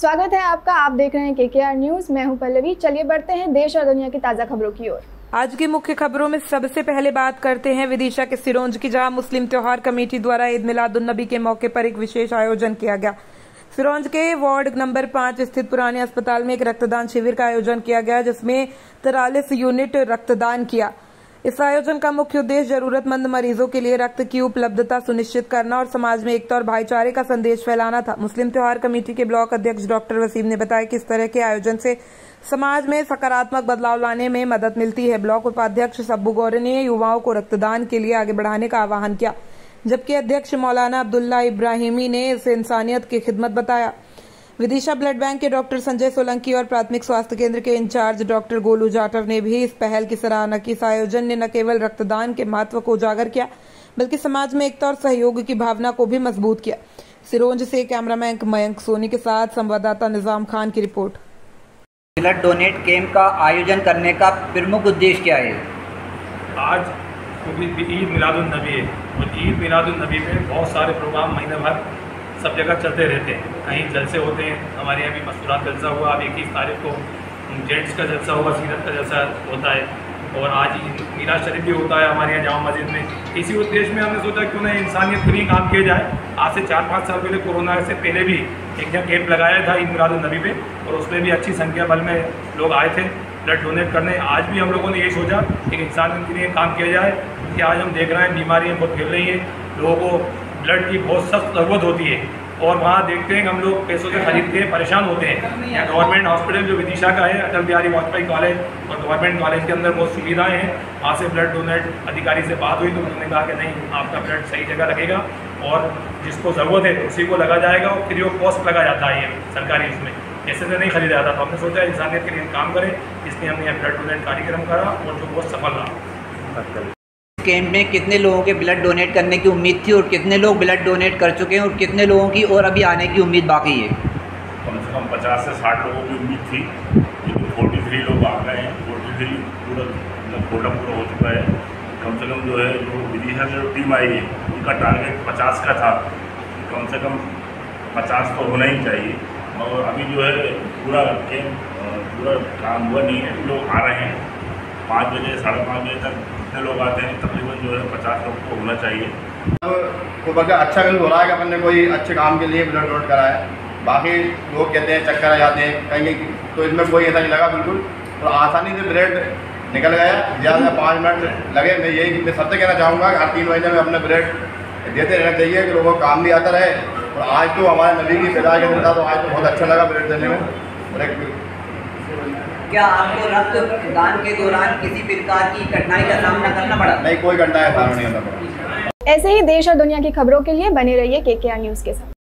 स्वागत है आपका। आप देख रहे हैं KKR न्यूज। मैं हूं पल्लवी। चलिए बढ़ते हैं देश और दुनिया की ताजा खबरों की ओर। आज की मुख्य खबरों में सबसे पहले बात करते हैं विदिशा के सिरोंज की, जहां मुस्लिम त्योहार कमेटी द्वारा ईद मिलादुन नबी के मौके पर एक विशेष आयोजन किया गया। सिरोंज के वार्ड नंबर 5 स्थित पुराने अस्पताल में एक रक्तदान शिविर का आयोजन किया गया, जिसमें 43 यूनिट रक्तदान किया। इस आयोजन का मुख्य उद्देश्य जरूरतमंद मरीजों के लिए रक्त की उपलब्धता सुनिश्चित करना और समाज में एकता और भाईचारे का संदेश फैलाना था। मुस्लिम त्योहार कमेटी के ब्लॉक अध्यक्ष डॉक्टर वसीम ने बताया कि इस तरह के आयोजन से समाज में सकारात्मक बदलाव लाने में मदद मिलती है। ब्लॉक उपाध्यक्ष सब्बू गौरे ने युवाओं को रक्तदान के लिए आगे बढ़ाने का आह्वान किया, जबकि अध्यक्ष मौलाना अब्दुल्ला इब्राहिमी ने इसे इंसानियत की खिदमत बताया। विदिशा ब्लड बैंक के डॉक्टर संजय सोलंकी और प्राथमिक स्वास्थ्य केंद्र के इंचार्ज डॉक्टर गोलू जाटव ने भी इस पहल की सराहना की। इस आयोजन ने न केवल रक्तदान के महत्व को उजागर किया, बल्कि समाज में एकता और सहयोग की भावना को भी मजबूत किया। सिरोंज से कैमरामैन मयंक सोनी के साथ संवाददाता निजाम खान की रिपोर्ट। ब्लड डोनेट कैंप का आयोजन करने का प्रमुख उद्देश्य क्या है? आज ईद मिलादुन नबी है और ईद मिलादुन नबी में बहुत सारे प्रोग्राम महीने भर सब जगह चलते रहते हैं। कहीं जलसे होते हैं, हमारे यहाँ भी मस्तूरात जलसा हुआ, अब 21 तारीख को जेंट्स का जलसा होगा, सीरत का जलसा होता है और आज मीराज शरीफ भी होता है हमारे यहाँ जामा मस्जिद में। इसी उद्देश्य में हमने सोचा क्यों ना इंसानियत के लिए काम किया जाए। आज से 4-5 साल पहले कोरोना से पहले भी एक जगह कैंप लगाया था ईद मिलादुन नबी पे, और उसमें भी अच्छी संख्या बल में लोग आए थे ब्लड डोनेट करने। आज भी हम लोगों ने यही सोचा कि इंसानियत के लिए काम किया जाए कि आज हम देख रहे हैं बीमारियाँ बहुत फैल रही हैं, लोगों को ब्लड की बहुत सख्त ज़रूरत होती है और वहाँ देखते हैं कि हम लोग पैसों से खरीदते हैं, परेशान होते हैं। यहाँ गवर्नमेंट हॉस्पिटल जो विदिशा का है, अटल बिहारी वाजपेयी कॉलेज और गवर्नमेंट कॉलेज के अंदर बहुत सुविधाएं हैं। वहाँ से ब्लड डोनेट अधिकारी से बात हुई तो उन्होंने कहा कि नहीं, आपका ब्लड सही जगह लगेगा और जिसको ज़रूरत है उसी को लगा जाएगा और फ्री ऑफ कॉस्ट लगा जाता है। ये सरकारी उसमें ऐसे से नहीं खरीदा जाता। तो हमने सोचा इंसानियत के लिए काम करें, इसलिए हमने यहाँ ब्लड डोनेट कार्यक्रम करा और जो बहुत सफल रहा। कैंप में कितने लोगों के ब्लड डोनेट करने की उम्मीद थी और कितने लोग ब्लड डोनेट कर चुके हैं और कितने लोगों की और अभी आने की उम्मीद बाकी है? कम से कम 50 से 60 लोगों की उम्मीद थी, लेकिन 43 लोग आ गए हैं। 43 पूरा कोटा पूरा हो चुका है। कम से कम जो है जो विदिशा से जो टीम आई है उनका टारगेट 50 का था, कम से कम 50 तो होना ही चाहिए। और अभी जो है पूरा कैंप पूरा काम हुआ नहीं है, लोग आ रहे हैं 5 बजे 5:30 बजे तक जितने लोग आते हैं तकरीबन जो है 50 लोग को होना चाहिए। तो बल्कि अच्छा भी हो रहा है कि अपन ने कोई अच्छे काम के लिए ब्लड डोनेट करा है। बाकी लोग कहते हैं चक्कर आ जाते हैं कहीं, तो इसमें कोई ऐसा नहीं लगा, बिल्कुल तो आसानी से ब्लड निकल गया। ज़्यादा 5 मिनट लगे। मैं यही मैं सबसे कहना चाहूँगा कि हर 3 महीने में अपने ब्लड देते रहना चाहिए कि लोगों को काम भी आता रहे। और आज तो हमारे नबी की पैदाइश का दिन था, तो आज तो बहुत अच्छा लगा ब्लड देने में। क्या आपको रक्तदान के दौरान किसी प्रकार की कठिनाई का सामना करना पड़ा? नहीं, कोई कठिनाई का सामना नहीं करना पड़ा। ऐसे ही देश और दुनिया की खबरों के लिए बने रहिए KKR न्यूज के साथ।